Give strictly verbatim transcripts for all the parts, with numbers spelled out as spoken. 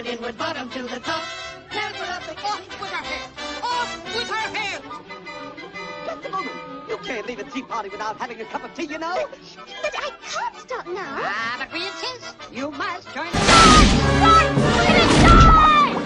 forward, inward, bottom to the top. Careful of the off with her hand. Off with her hand. Just a moment. You can't leave a tea party without having a cup of tea, you know. But I can't stop now. Ah, but we insist. You must join us. Run! Let it die!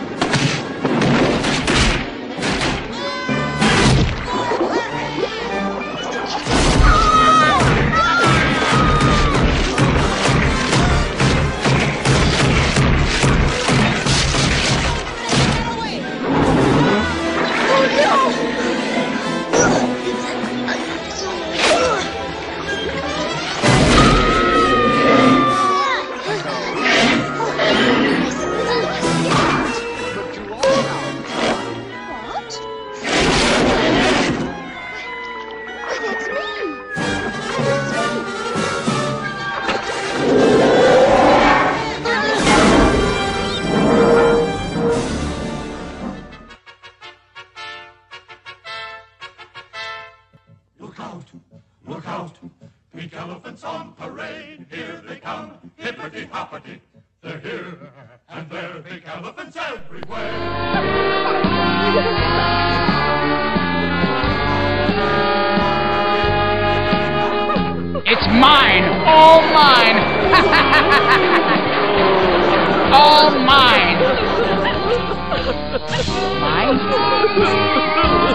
Look out, look out, pink elephants on parade, here they come, hippity-hoppity, they're here, and there, pink elephants everywhere. It's mine, all mine, all mine. Mine?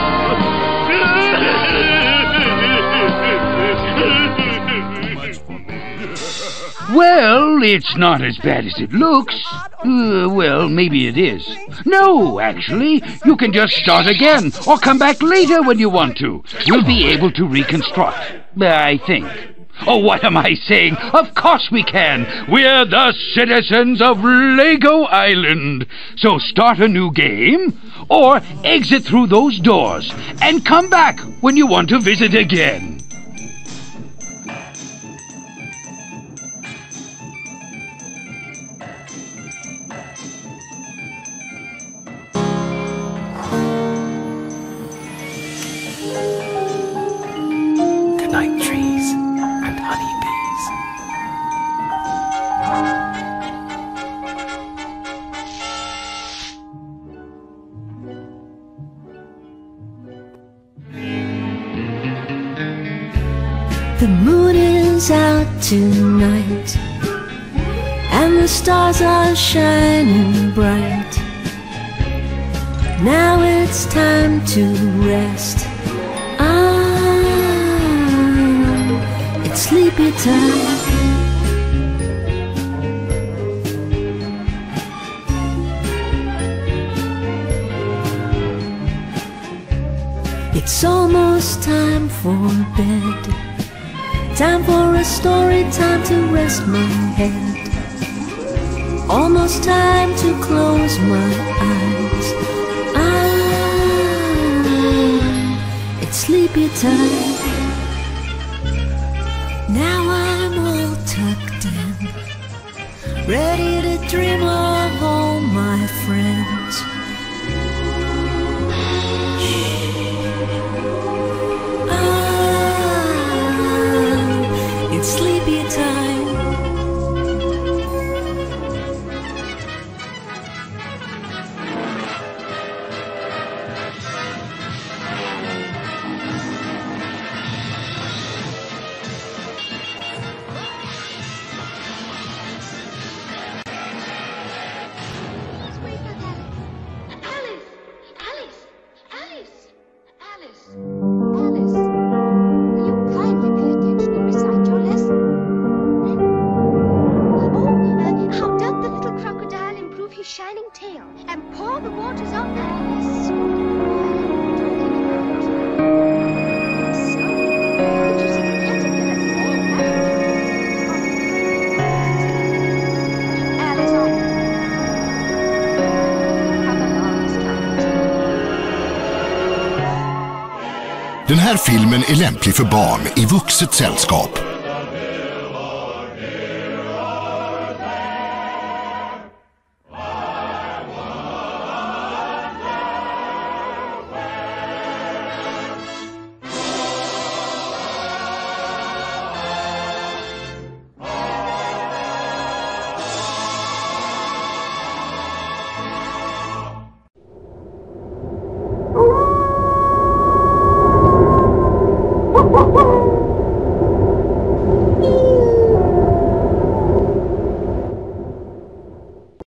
Well, it's not as bad as it looks. Uh, well, maybe it is. No, actually, you can just start again, or come back later when you want to. We'll be able to reconstruct, I think. Oh, what am I saying? Of course we can. We're the citizens of Lego Island. So start a new game, or exit through those doors, and come back when you want to visit again. Good night, trees and honeybees. The moon is out tonight, and the stars are shining bright. Now it's time to rest. Ah, it's sleepy time. It's almost time for bed. Time for a story, time to rest my head. Almost time to close my eyes. Ah, it's sleepy time. Now I'm all tucked in, ready to dream of all my friends. Sleepy time. Let's wait for Alice. Alice! Alice! Alice! Alice! Alice! Will you kindly pay attention and recite your lesson? Oh, uh, how doth the little crocodile improve his shining tail and pour the waters of Alice? What am I talking about? So, did you see the caterpillar saying that? Alice, oh. Have a last time. Den här filmen är lämplig för barn i vuxet sällskap.